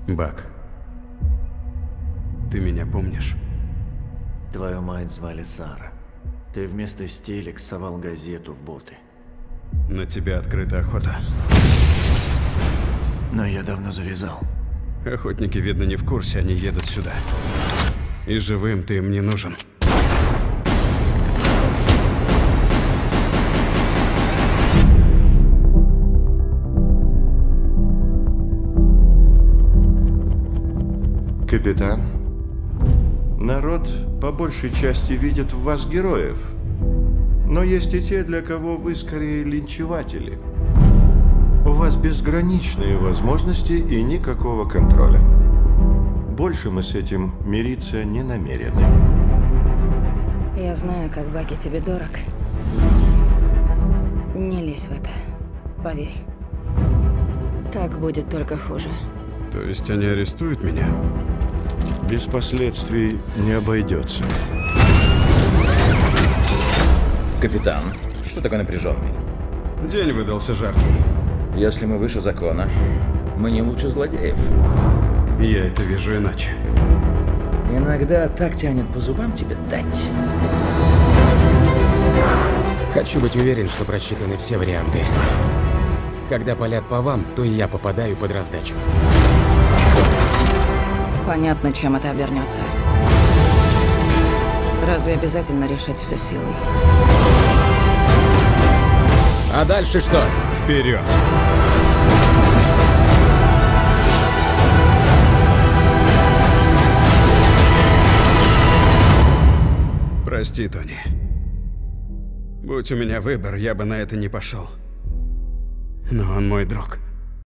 Бак, ты меня помнишь? Твою мать звали Сара. Ты вместо стелек совал газету в боты. На тебя открыта охота. Но я давно завязал. Охотники, видно, не в курсе, они едут сюда. И живым ты им не нужен. Капитан, народ по большей части видит в вас героев. Но есть и те, для кого вы скорее линчеватели. У вас безграничные возможности и никакого контроля. Больше мы с этим мириться не намерены. Я знаю, как Баки тебе дорог. Не лезь в это. Поверь. Так будет только хуже. То есть они арестуют меня? Без последствий не обойдется. Капитан, что такой напряженный? День выдался жаркий. Если мы выше закона, мы не лучше злодеев. Я это вижу иначе. Иногда так тянет по зубам тебе дать. Хочу быть уверен, что просчитаны все варианты. Когда палят по вам, то и я попадаю под раздачу. Понятно, чем это обернется. Разве обязательно решать все силой? А дальше что? Вперед! Прости, Тони. Будь у меня выбор, я бы на это не пошел. Но он мой друг.